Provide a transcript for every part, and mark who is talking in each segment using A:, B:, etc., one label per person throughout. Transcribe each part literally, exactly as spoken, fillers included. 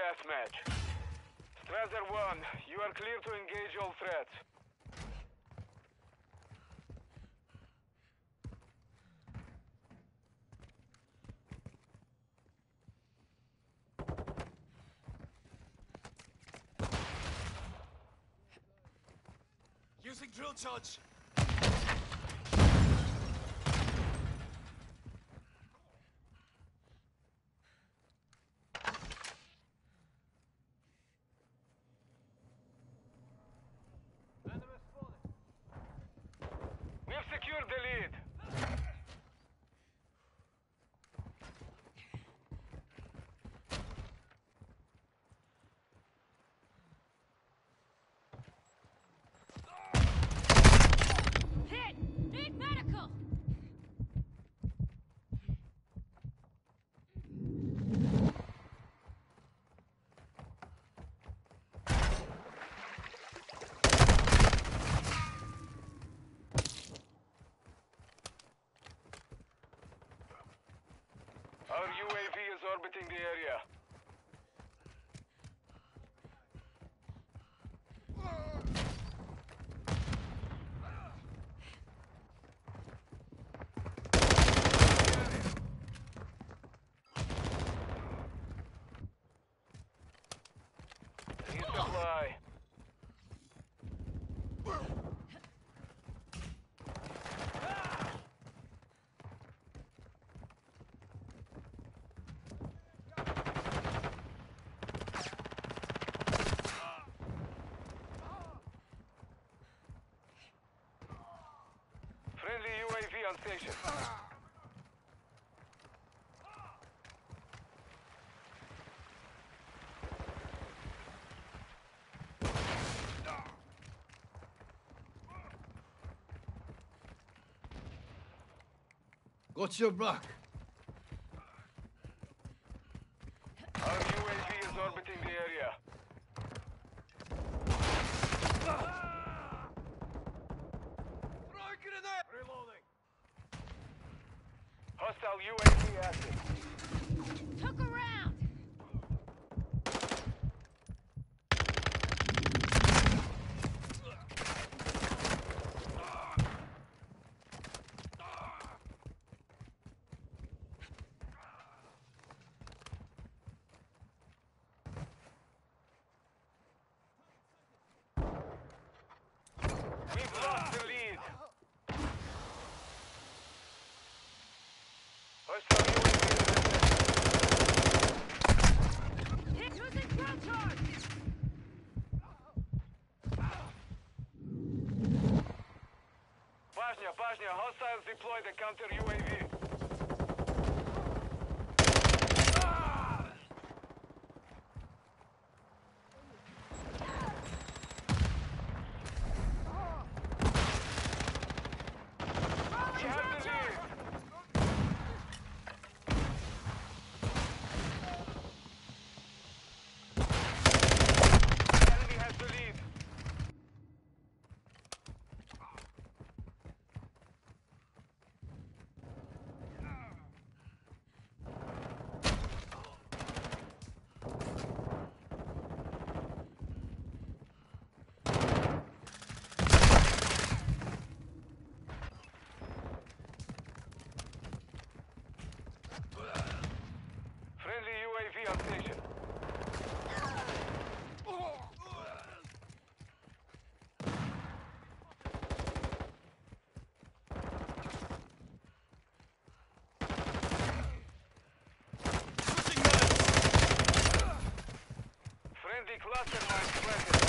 A: deathmatch. Strasser one, you are clear to engage all threats.
B: Using drill charge.
A: We've secured the lead.
C: Hit! Need medical!
A: Our U A V is orbiting the area. Resupply. Friendly U A V on station.
B: Got your back.
A: Our U A V is orbiting the area.
B: Throw grenade! Reloading.
A: Hostile U A V active.
C: Took a round!
A: We've lost the lead. Hostile U A V is
C: Hit using drill charge!
A: Pashnia, Pashnia, hostiles deploy the counter U A V. You have the lead. Enemy has the lead. Friendly U A V on station.
B: Switching guns.
A: Friendly cluster mine planted.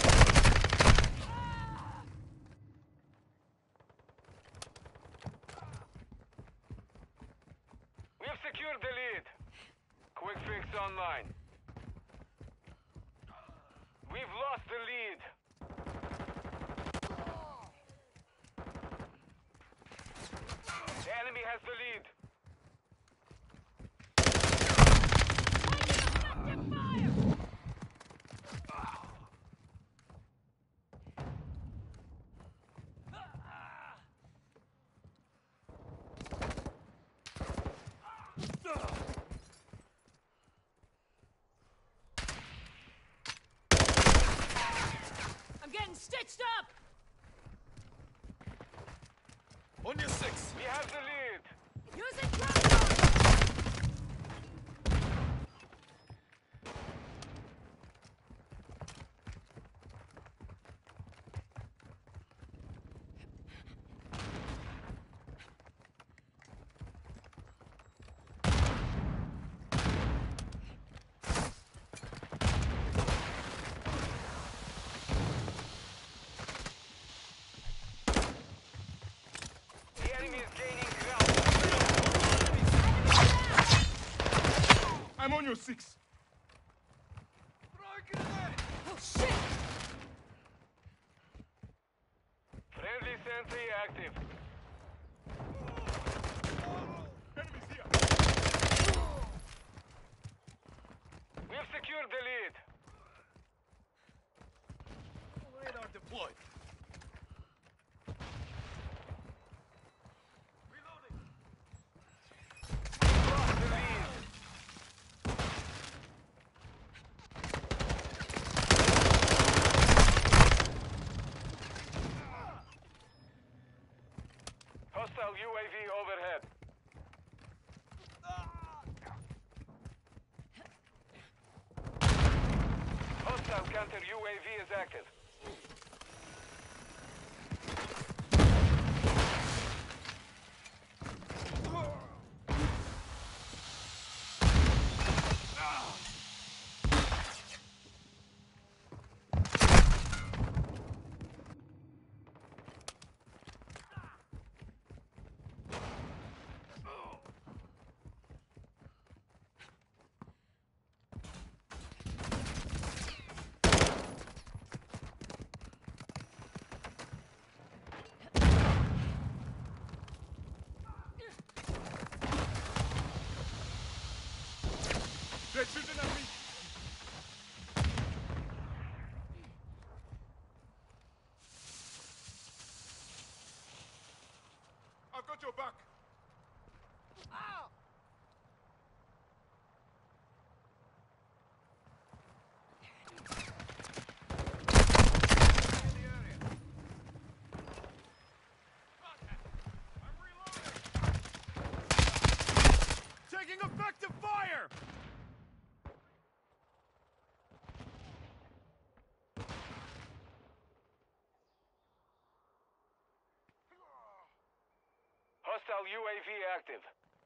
A: We've secured the lead. Quick fix online. We've lost the lead. The enemy has the lead.
C: Taking effective fire!
B: I'm on your six.
C: Oh, shit!
A: Friendly sentry active.
B: Enemies here.
A: We've secured the lead.
B: Radar deployed. Reloading.
A: Lost the lead. Hostile U A V overhead. Hostile counter U A V is active.
B: They're shooting at me. I've got your back. In the area. I'm reloading. Taking effective fire.
A: Hostile U A V active.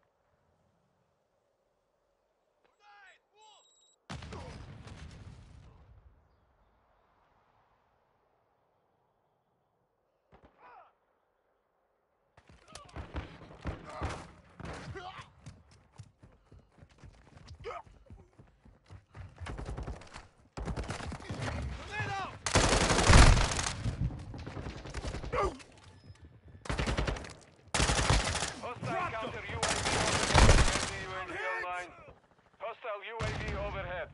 A: Hostile counter U A V overhead. Friendly U A V online. Hostile U A V overhead.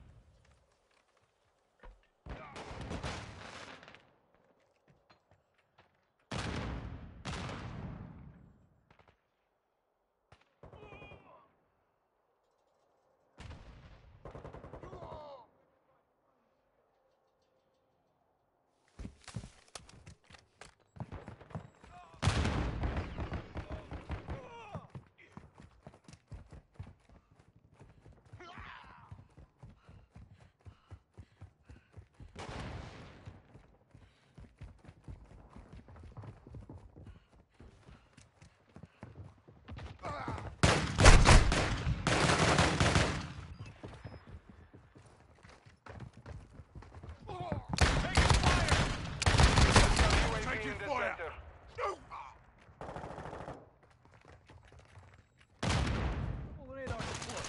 B: Taking
A: in the
B: fire.
A: center.
B: Radar deployed.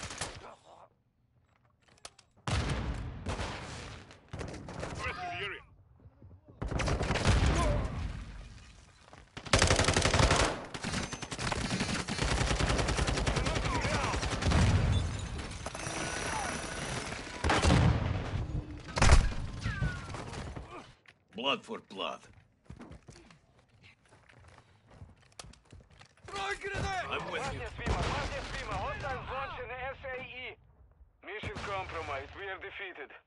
B: Rest in the area.
D: Blood for blood. I'm with you.
A: Partner Svima, partner Svima. Hostiles launch an S A E. Mission compromised. We are defeated.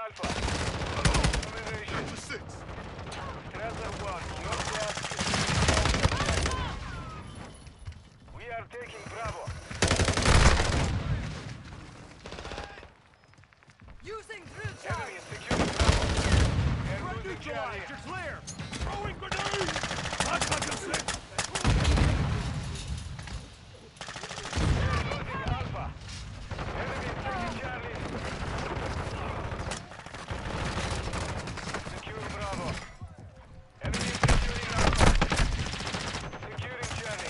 A: Alpha. Domination.
B: To six.
A: Strasser one, your task is to We are taking Bravo.
C: Using drill charge.
A: Enemy is securing Bravo. We are
B: Threat
A: losing Charlie.
B: neutralized. You're clear. Throwing grenade. That's like a six.
A: We are losing Alpha. Enemy is taking Charlie. Secure Bravo. Enemy is securing Alpha. Securing Charlie.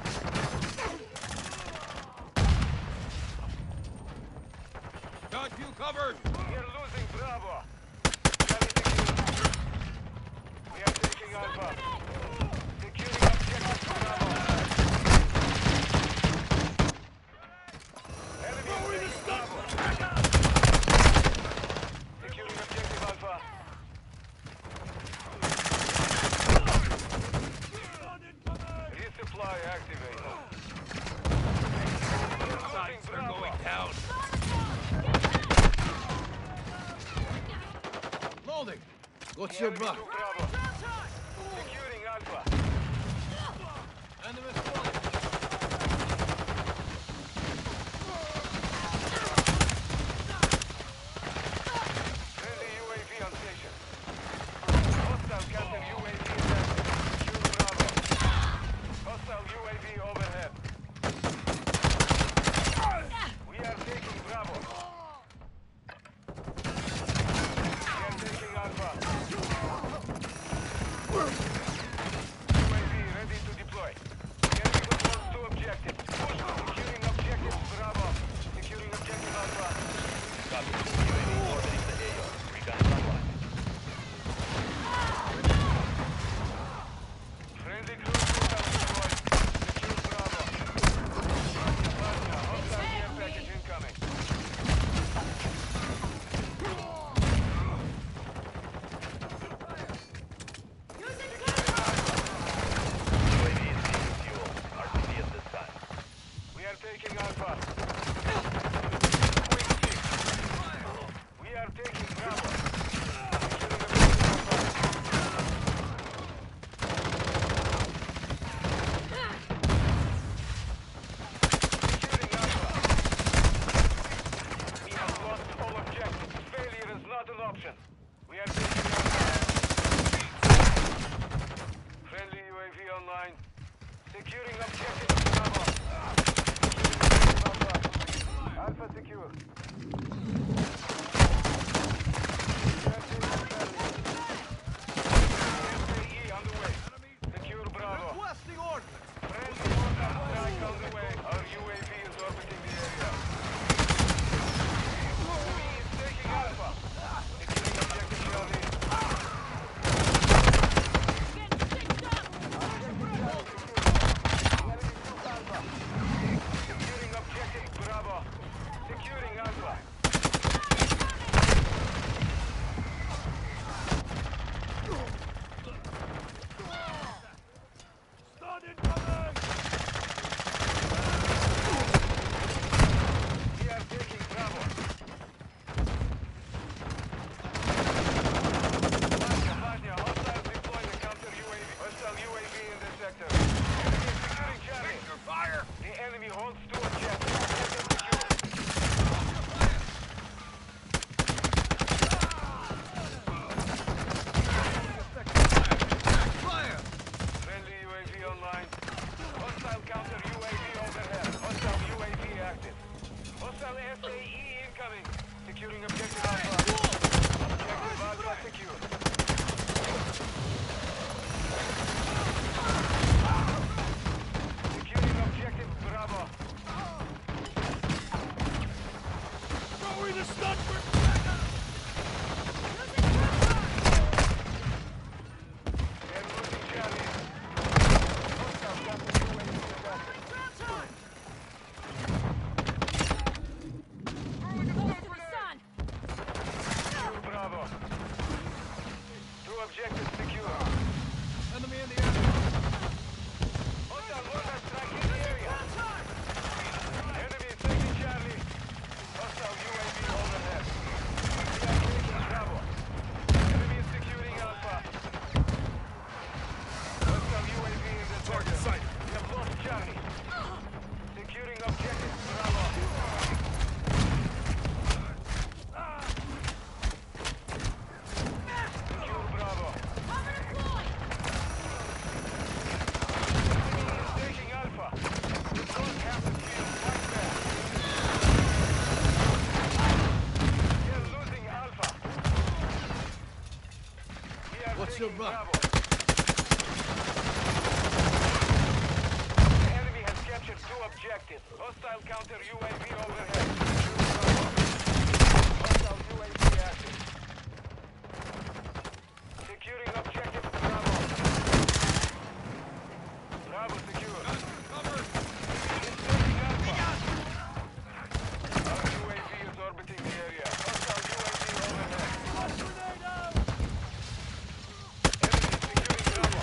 D: Got you covered.
A: We are losing Bravo. Charlie secure. We are taking Alpha. Securing objective Bravo. Enemy is taking Bravo. Securing objective Alpha. Resupply activated.
D: Sights are going down. Loading. What's your
A: Enemy
D: buck?
A: to Bravo. Securing Alpha.
D: Enemy spotted.
A: Friendly U A V on station. Hostile counter U A V is active. Secure Bravo. Hostile U A V overhead. We are taking Bravo. We are taking Alpha. U A V ready to deploy. Enemy controls two objectives. Push. Securing objective Bravo. Securing objective Alpha.
E: Copy. U A V orbiting the A O. Recon sunlight.
A: Friendly cruise missile deployed. Secure Bravo. Partner, hostile care package incoming.
C: Using
E: U A V is seeking fuel. R T B at this time.
A: We are taking Alpha. Wing six. We are taking Bravo. Securing objective Alpha. Securing Alpha. We have lost all objectives. Failure is not an option. We are taking Alpha. Friendly U A V online. Securing objective Bravo. Securing Alpha. Alpha secure. S A E on the way. Secure Bravo.
B: Requesting ordnance.
A: Friendly mortar strike on the way. Our U A V is orbiting the area. U A V is taking Alpha. Securing objective Charlie.
C: getting stitched up.
A: Securing objective Bravo. Securing Alpha.
D: your
A: Taking
D: butt.
A: Bravo. The enemy has captured two objectives. Hostile counter U A V overhead. Hostile U A V active. Securing objective Bravo. Bravo secure.
D: Covered.
A: Inserting Alpha. Our U A V is orbiting the area. Hostile U A V overhead. Enemy securing Bravo.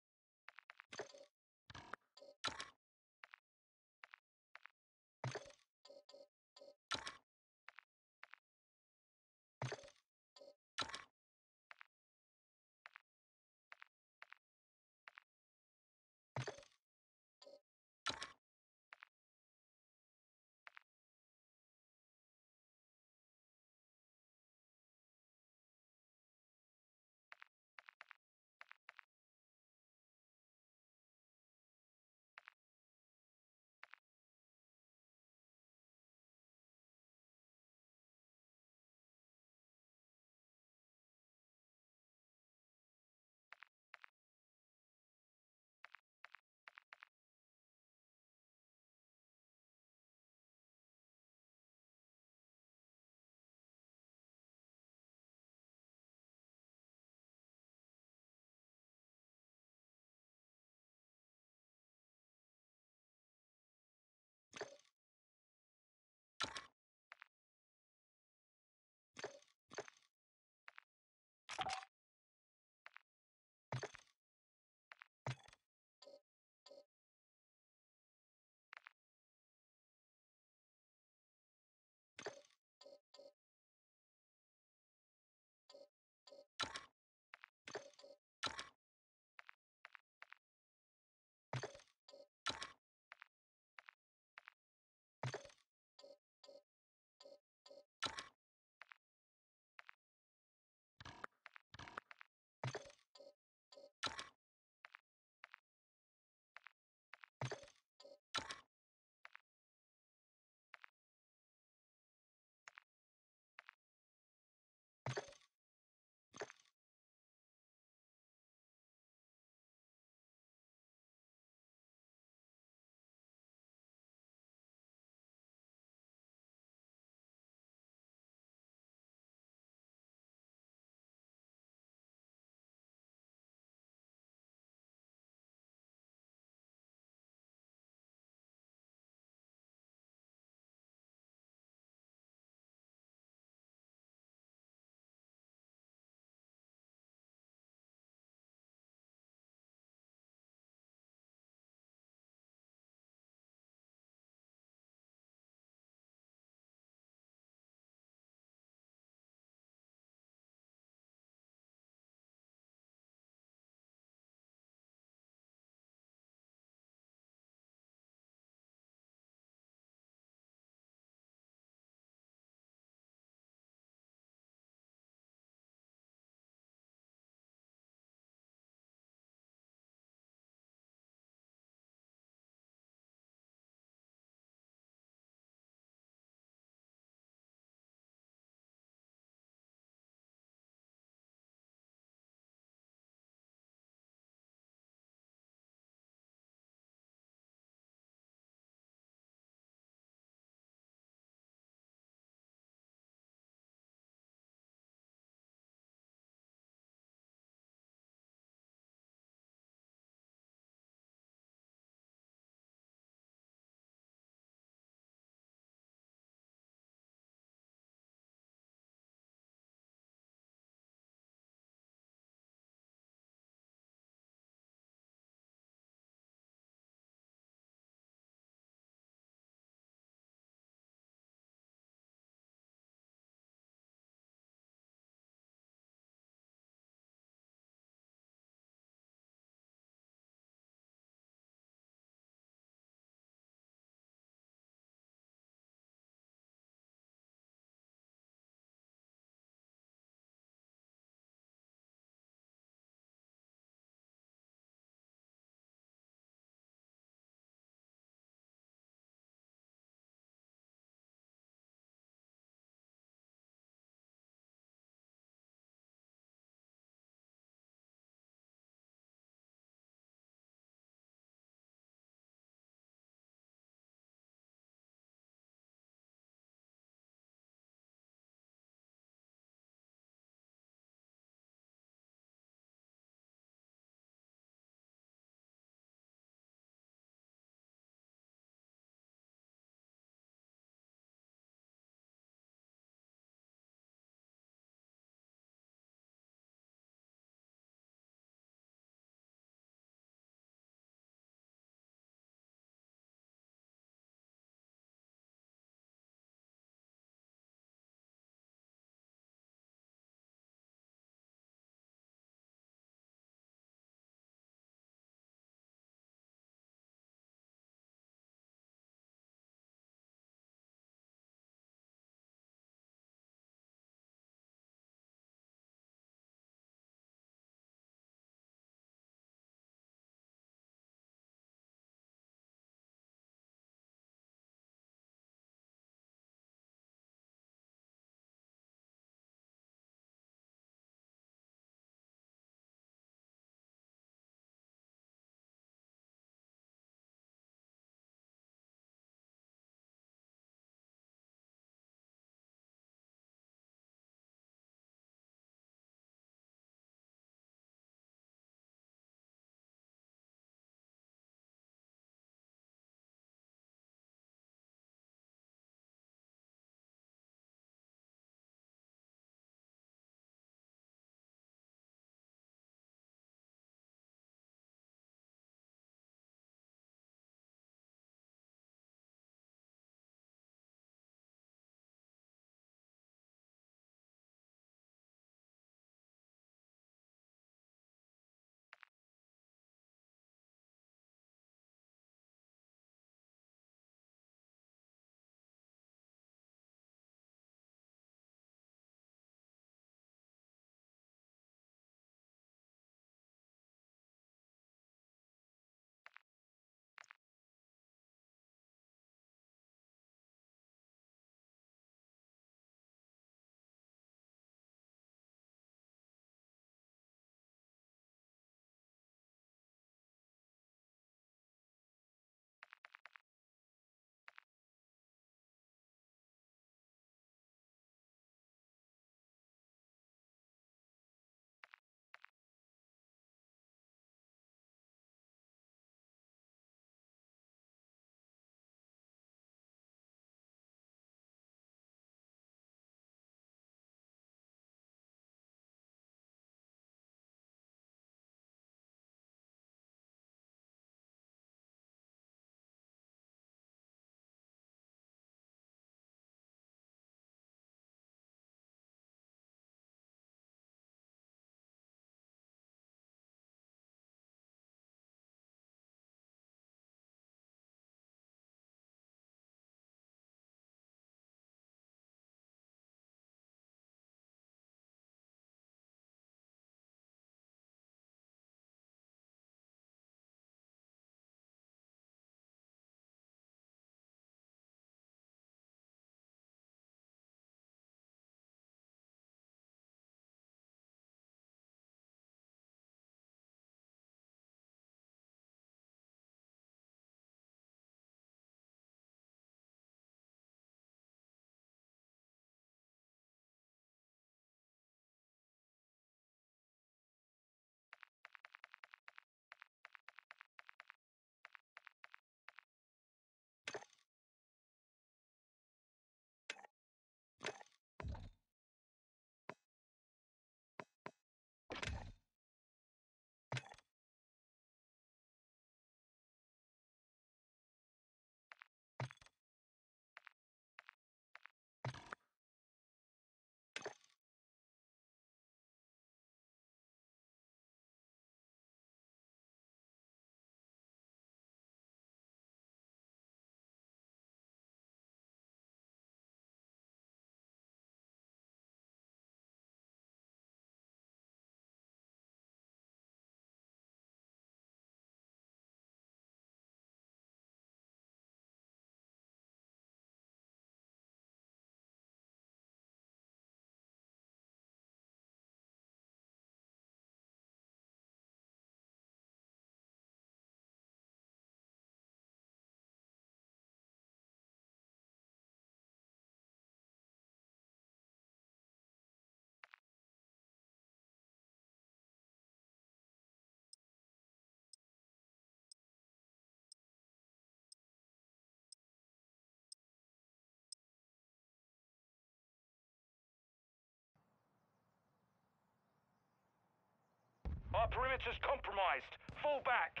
A: Our perimeter's compromised. Fall back.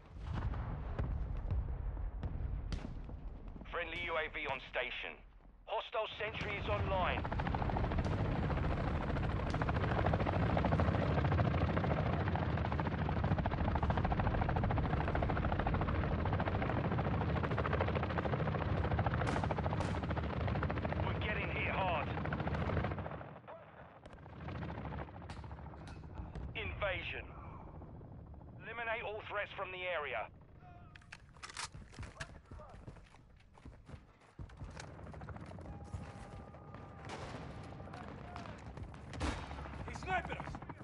A: Friendly U A V on station. Hostile sentry is online. We're getting hit hard. Invasion. Eliminate all threats from the area.
B: He's sniping us!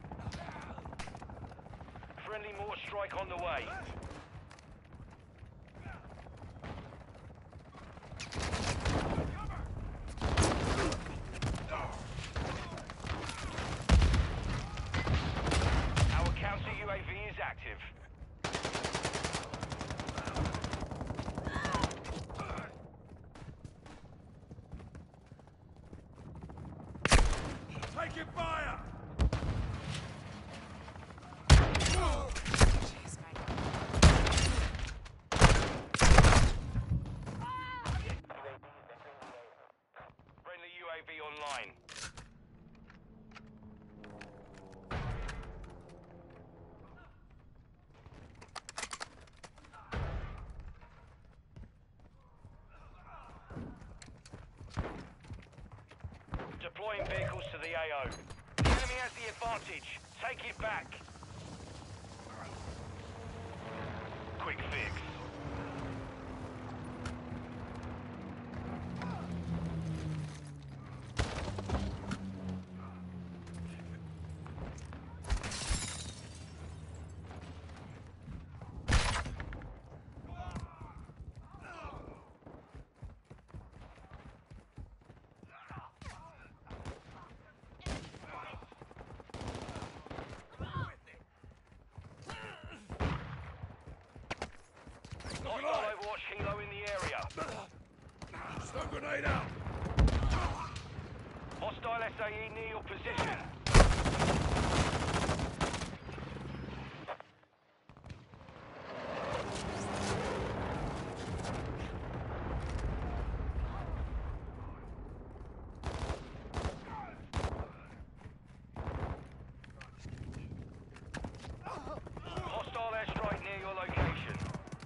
A: Friendly mortar strike on the way. Our counter U A V is active.
B: Taking fire!
C: Jeez, my
A: Friendly U A V online. Deploying vehicles to the A O. The enemy has the advantage. Take it back. Quick fix. Hostile Overwatch Helo in the area.
B: Stun grenade out!
A: Hostile S A E near your position. Hostile airstrike near your location.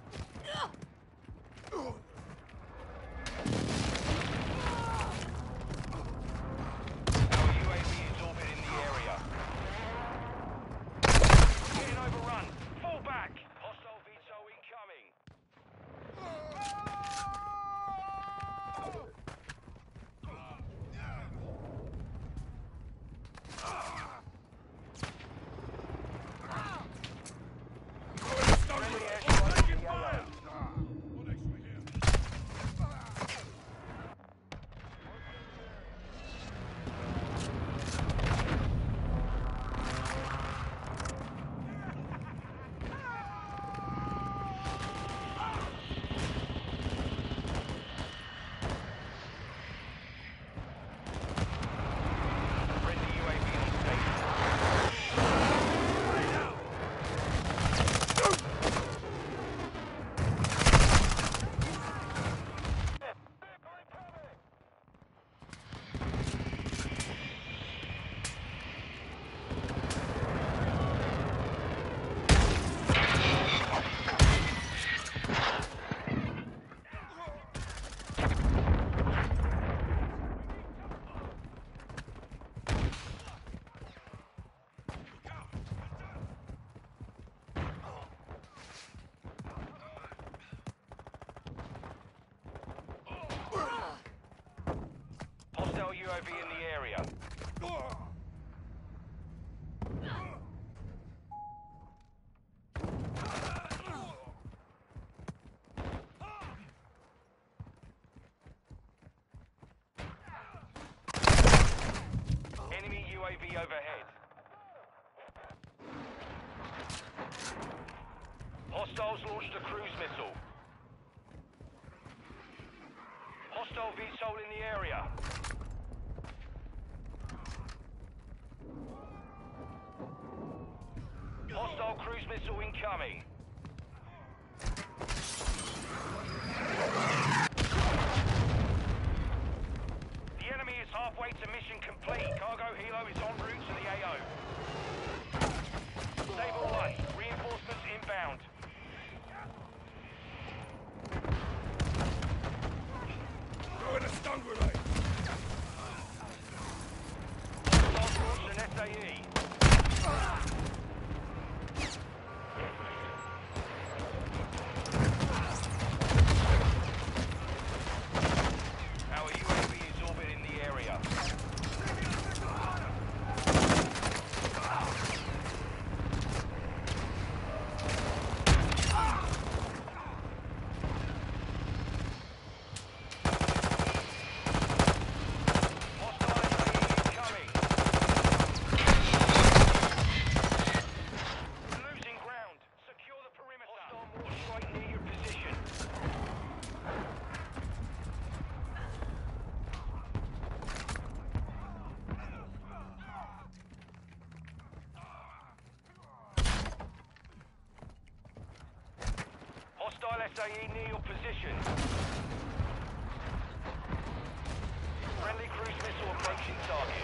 A: Our U A V is orbiting the area. We're getting overrun. Fall back. Hostile V T O L incoming. Friendly airstrike in the A O.
B: One extra here.
A: Friendly U A V on station. Hostile U A V in the area. Enemy U A V overhead. Hostiles launched a cruise missile. Hostile V T O L in the area.
E: missile incoming. The enemy is halfway to mission complete. Cargo helo is en route to the A O. Stable one. Reinforcements inbound.
B: Throw in a stun grenade.
E: Start launch an S A E. Our U A V is orbiting the area. Hostile S A E incoming. Losing ground. Secure the perimeter. Hostile mortar strike near your position. Hostile S A E near your position. Friendly cruise missile approaching target.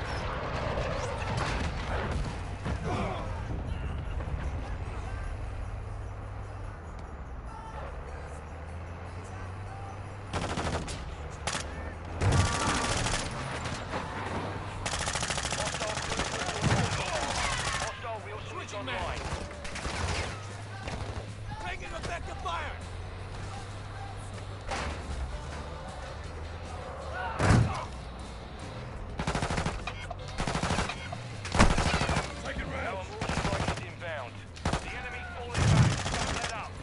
E: Hostile cruise missile. Hostile wheel switch online.
B: Taking effective fire. Taking
E: Our
B: rounds.
E: mortar strike is inbound. The enemy's falling back. Don't let up.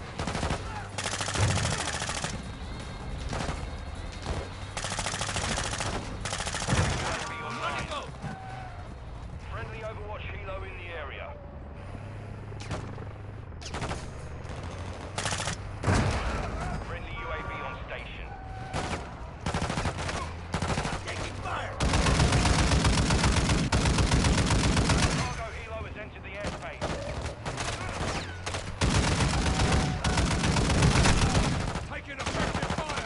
E: U A V online.
B: Go.
E: Friendly Overwatch helo in the area. Friendly U A V on station.
B: Taking fire.
E: Cargo helo has entered the airspace.
B: Taking effective fire.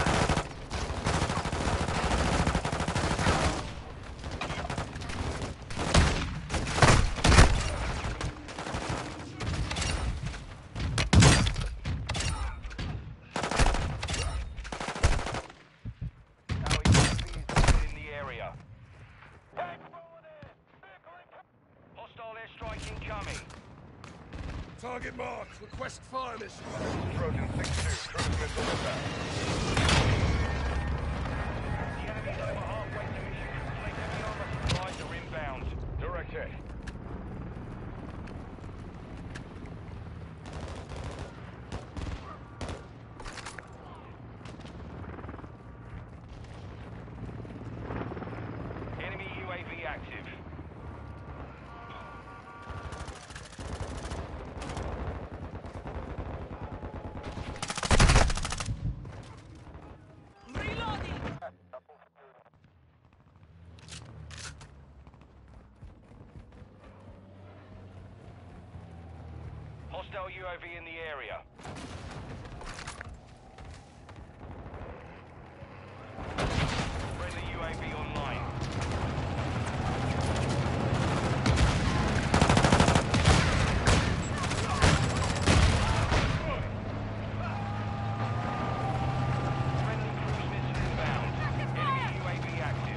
E: Our U A V is in the area. Hostile airstrike incoming.
B: Target marked. Request fire mission.
A: Trojan six two, cruise missile inbound.
E: The enemy's over halfway to mission complete. Heavy armor supplies are inbound.
A: Direct hit.
E: Enemy U A V active.
C: Reloading!
E: Hostile U A V in the area. Friendly U A V online. Friendly cruise missile inbound. Enemy U A V active.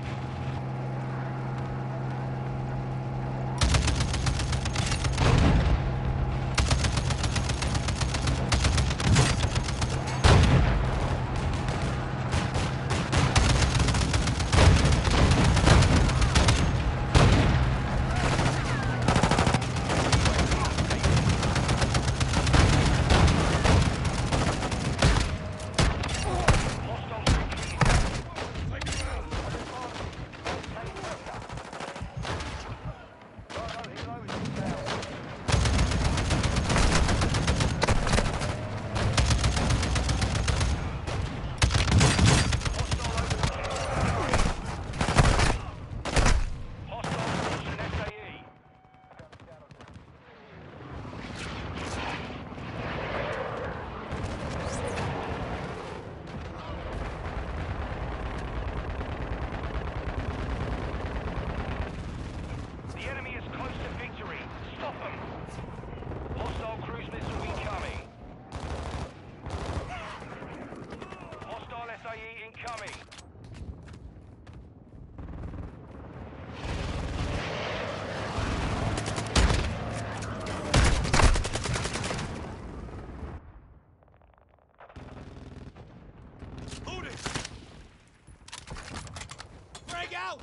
B: Frag out!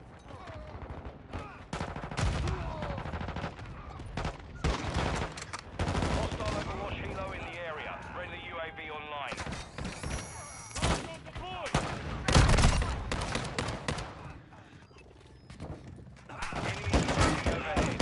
E: Hostile Overwatch Helo in the area. Friendly U A V online.
B: Hostile deployed!
E: Enemy U A V overhead.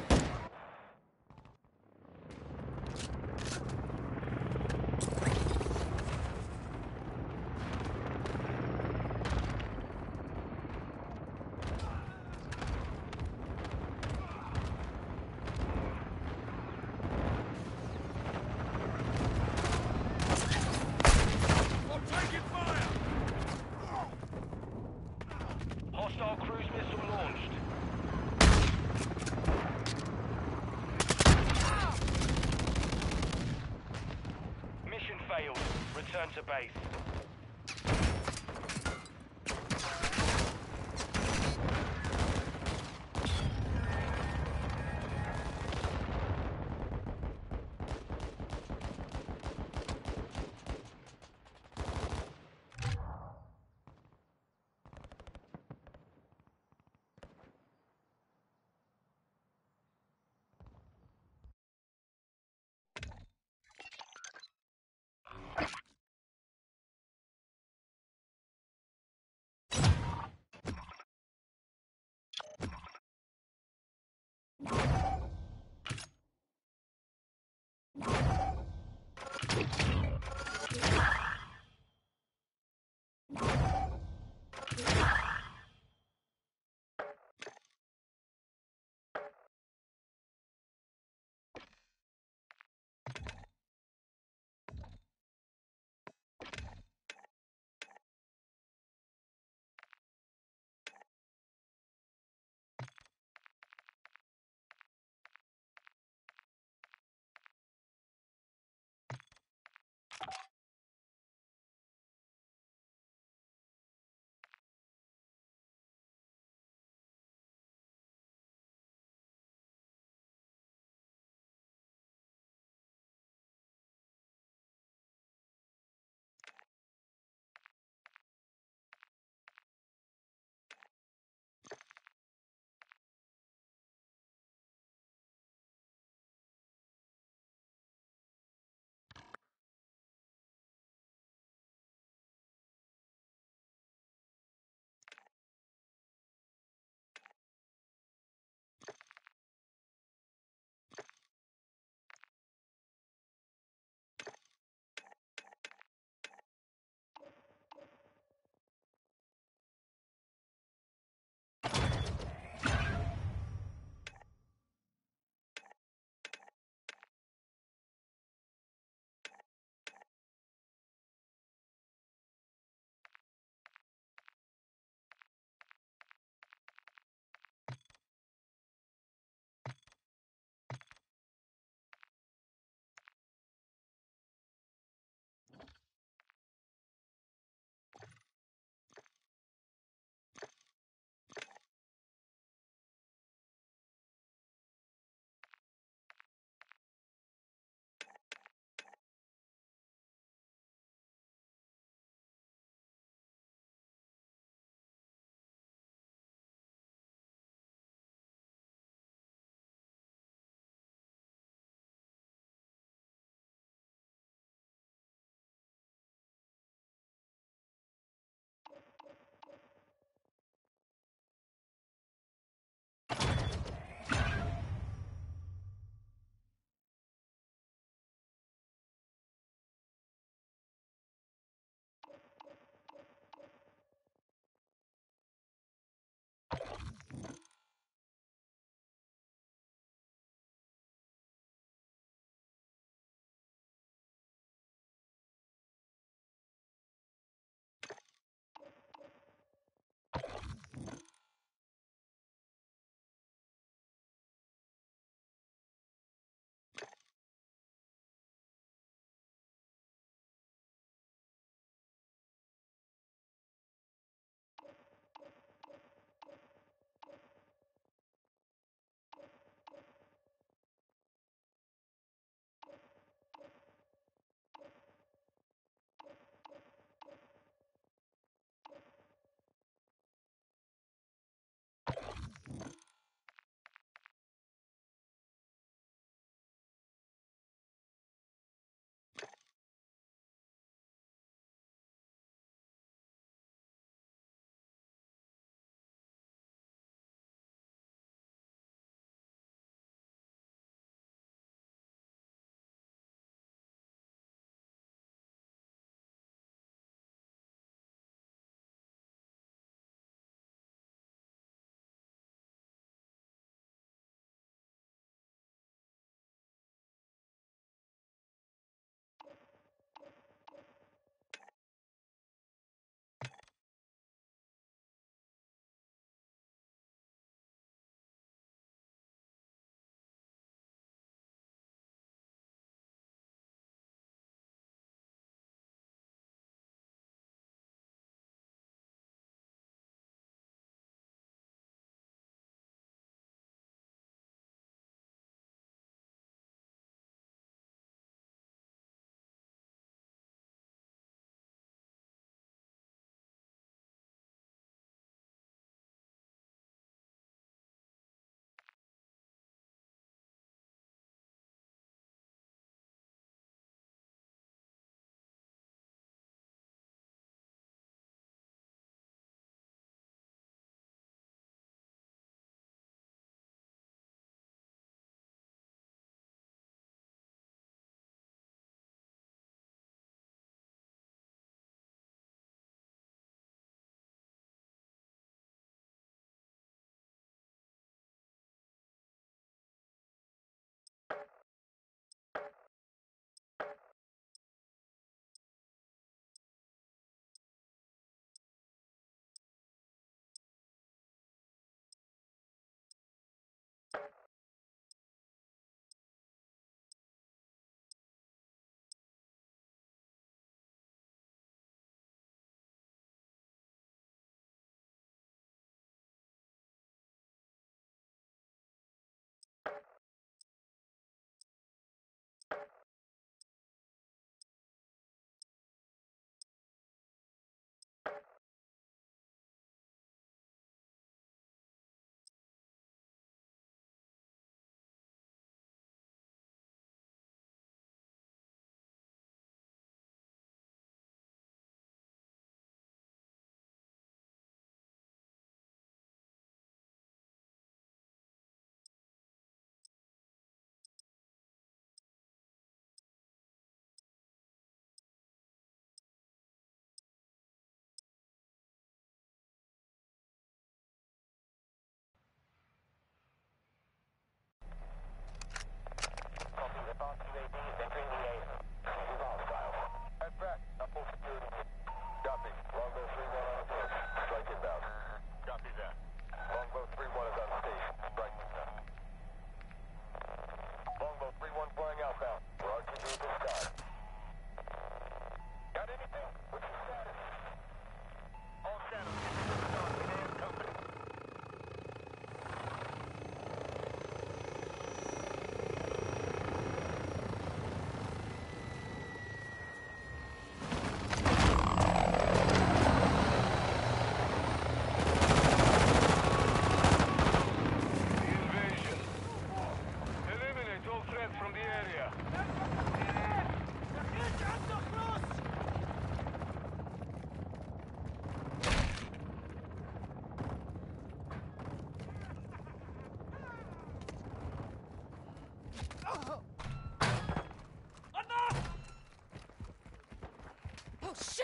B: I'm taking fire!
E: Hostile cruise missile launched. Mission failed. Return to base.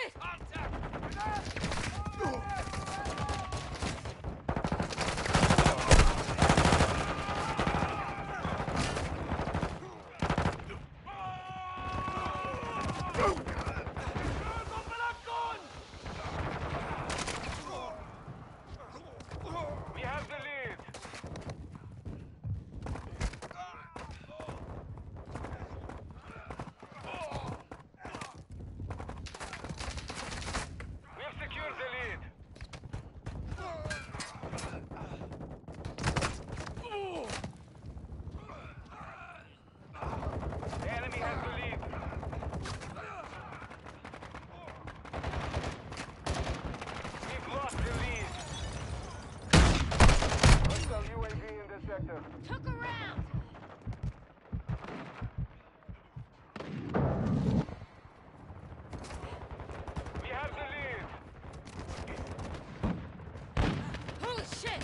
C: shit!
A: We have the lead. We have secured the lead. The enemy has the lead. We've lost the lead. Hostile U A V in the sector.
C: Took around!
A: We have the lead.
C: Holy shit!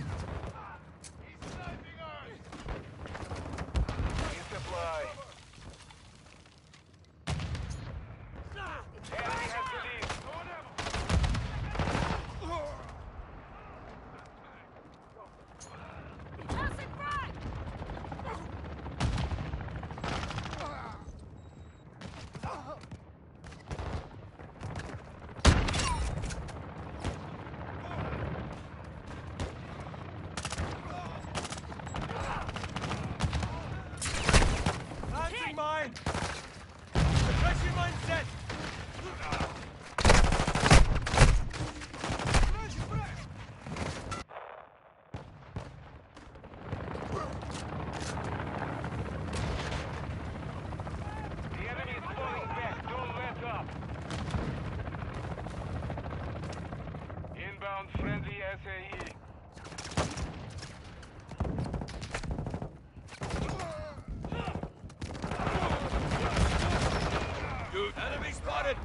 A: Resupply. The enemy has the lead.
C: Tossing frag!
B: Planting mine! Suppression mine set!
A: The enemy is falling back. Don't let up. Inbound friendly S A E.
D: Dude, enemy spotted!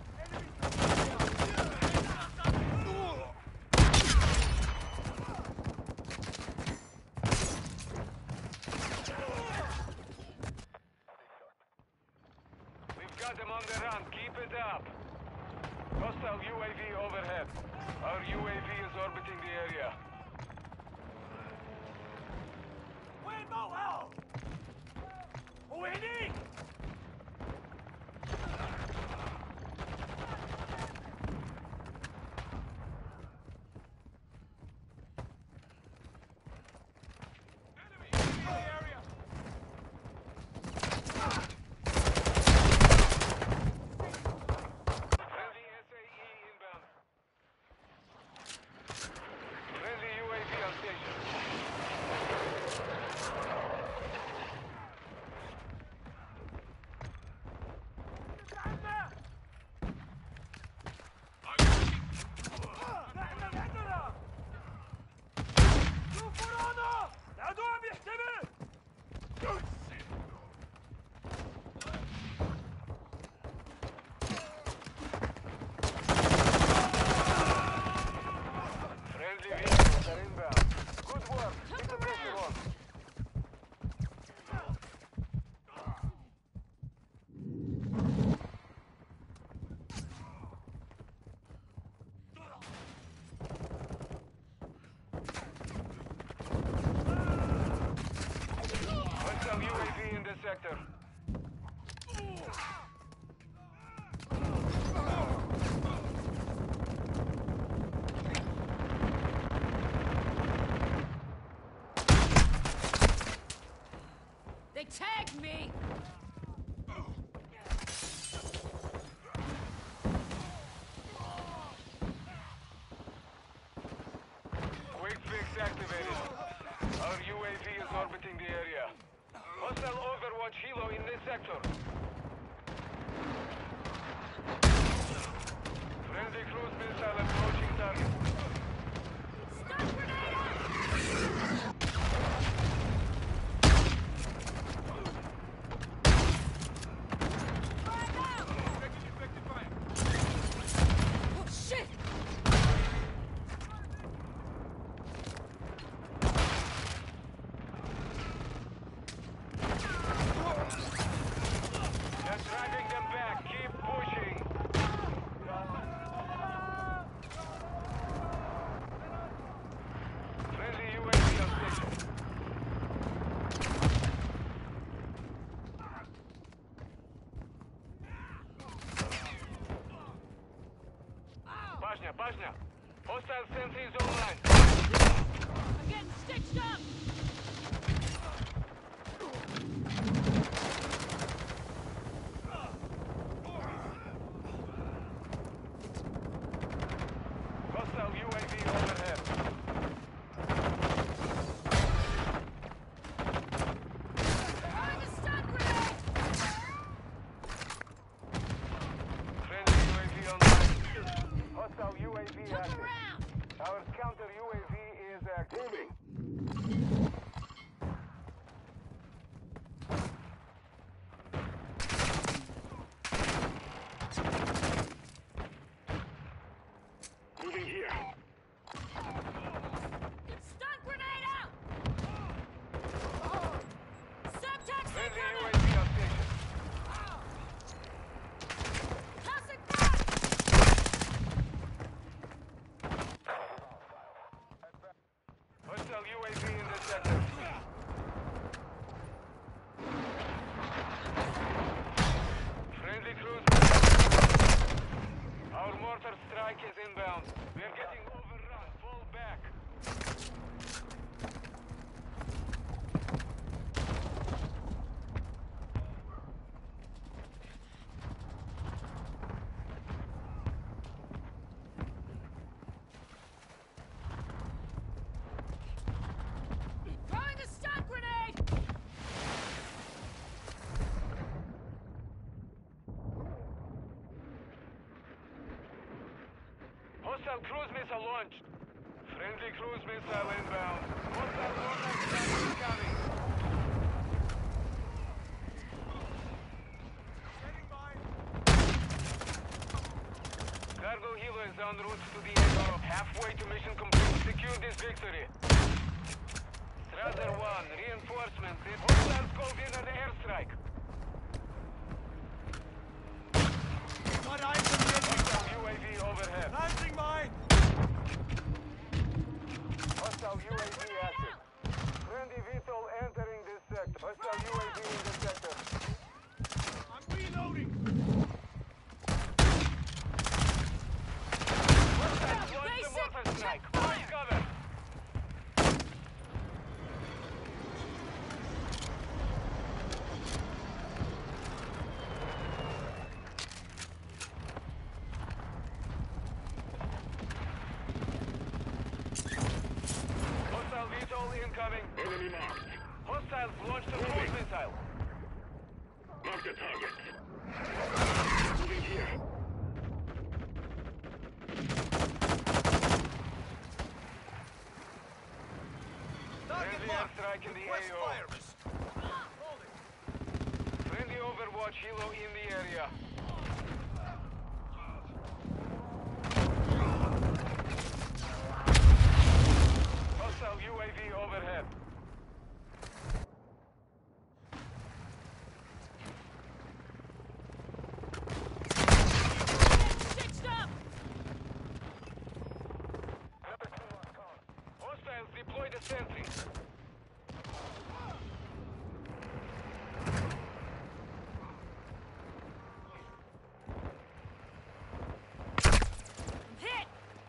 A: We've got them on the run. Keep it up. Hostile U A V overhead. Our U A V is orbiting the area.
B: وين موقعه؟ هو هنيك!
A: Friendly S A E inbound. Friendly U A V on station.
B: شوف ورانا! العدو عم يحتمل!
A: Friendly vehicles are inbound. Good work. Keep the pressure on. Hostile U A V in the sector.
C: They tagged me!
A: Quick fix activated. Our U A V is orbiting the area. Hostile Overwatch Helo in this sector. Friendly cruise missile approaching target.
C: Stun grenade out! Frag out! Oh shit!
A: They're dragging them back. Keep pushing. active. Moving. Moving here.
C: Stun grenade out! Subtext
A: Friendly U A
C: incoming!
A: V on station.
C: Tossing frag!
A: Hostile U A V in the sector. Friendly cruise. Our mortar strike is inbound. We're getting overrun. Fall back.
C: Throwing a stun grenade!
A: Hostile cruise missile launched. Friendly cruise missile inbound. Hostile mortar strike incoming.
B: Standing by.
A: Cargo helo is en route to the A O. Halfway to mission complete. Secure this victory. Strasser one, reinforcements. It's hostiles called in an airstrike.
B: Got eyes on the enemy.
A: Hostile U A V overhead.
B: Planting mine.
A: Hostile U A V active. Friendly V TOL entering this sector. Hostile U A V in the sector.
B: I'm reloading.
A: Hostiles launched the
C: Basic
A: mortar strike.
C: check fire.
A: Find cover. Hostile V TOL incoming. Enemy marked. Hostiles launched a cruise missile. Mark the target. Moving here.
B: Target
A: Friendly
B: locked.
A: airstrike in the
B: Request
A: A O.
B: fire risk. Holding.
A: Friendly Overwatch helo in the area. Hostile U A V overhead.
C: Stitched up!
A: Hostiles deploy the sentry.
C: Hit!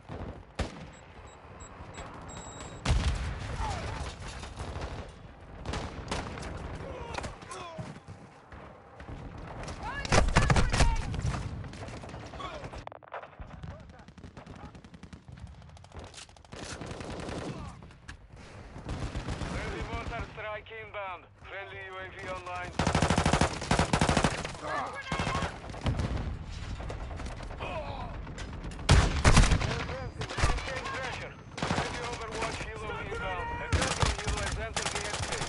C: Throwing a stun grenade!
A: Friendly mortar strike inbound. Friendly U A V online.
C: Stun grenade out!
A: Maintain pressure. Friendly Overwatch helo inbound. A cargo helo has entered the airspace.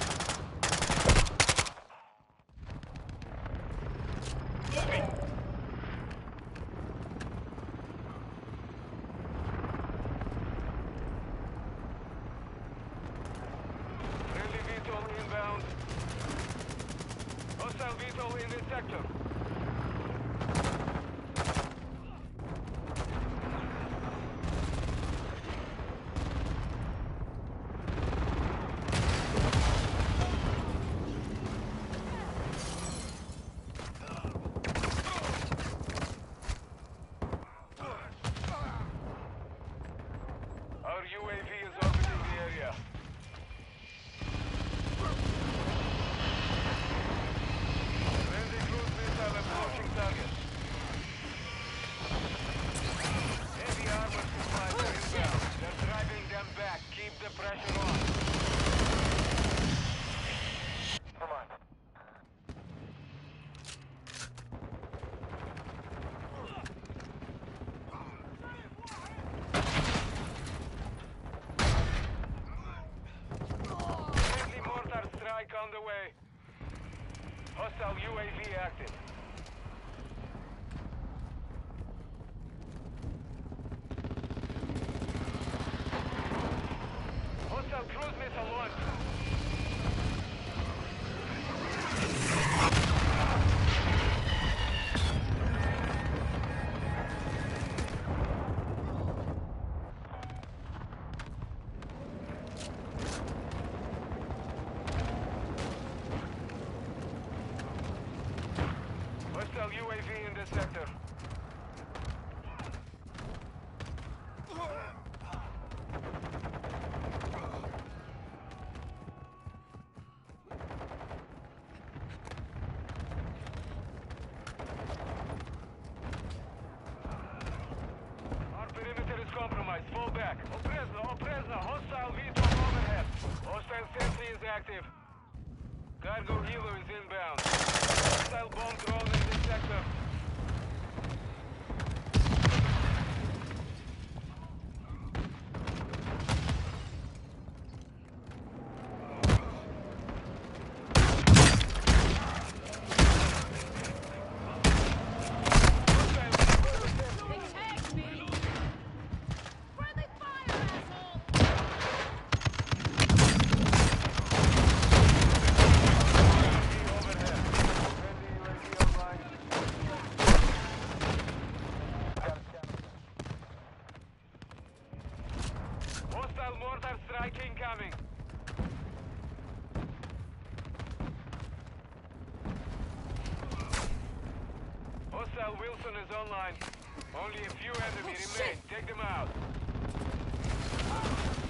A: Friendly V TOL inbound. Hostile V TOL in this sector. Our U A V is orbiting the area. Friendly cruise missile approaching target. Heavy armor supplies are inbound. They're driving them back. Keep the pressure on. Come on. the way. Hostile U A V active. Hostile cruise missile launched. Hostile U A V in this sector. Our perimeter is compromised. Fall back. Oprezno, Oprezno. Hostile V TOL overhead. Hostile sentry is active. Cargo helo is inbound. Hostile bomb drone in this sector.
C: They tagged me! Friendly fire, asshole!
A: Overhead. Friendly U A V online. Hostile mortar strike incoming. Hostile Wilson is online. Only a few enemy
C: Oh,
A: remain.
C: shit.
A: Take them out.